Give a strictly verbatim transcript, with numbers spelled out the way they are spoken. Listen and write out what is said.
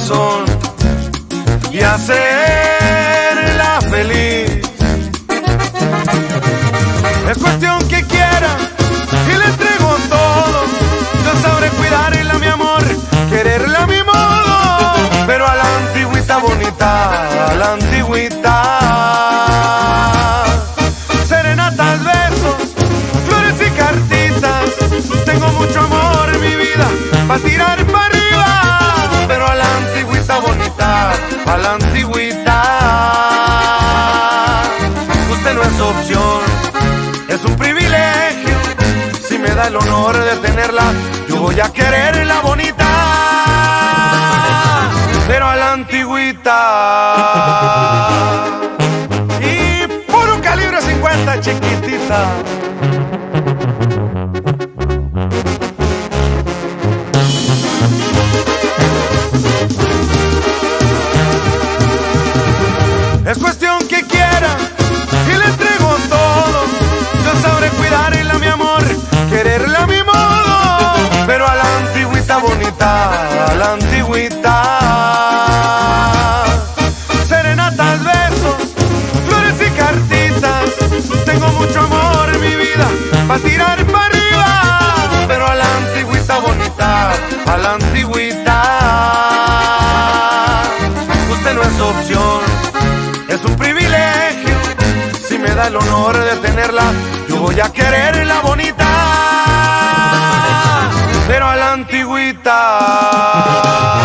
corazón y hacerla feliz. Es cuestión que quiera y le entrego todo. Yo sabré cuidarla, mi amor, quererla a mi modo, pero a la antigüita bonita, a la antigüita. Serenatas, besos, flores y cartitas. Tengo mucho amor, mi vida, pa' tirar para arriba, pero a la antigüita bonita, a la antigüita. Usted no es opción, es un privilegio. Si me da el honor de tenerla, yo voy a quererla bonita, pero a la antigüita. Y puro calibre cincuenta, chiquitita. Es cuestión que quiera y le entrego todo. Yo sabré cuidarla, mi amor, quererla a mi modo, pero a la antigüita bonita, a la antigüita. Serenatas, besos, flores y cartitas. Tengo mucho amor, mi vida, pa' tirar para arriba, pero a la antigüita bonita, a la antigüita. Usted no es opción, es un privilegio. Si me da el honor de tenerla, yo voy a quererla bonita, pero a la antigüita.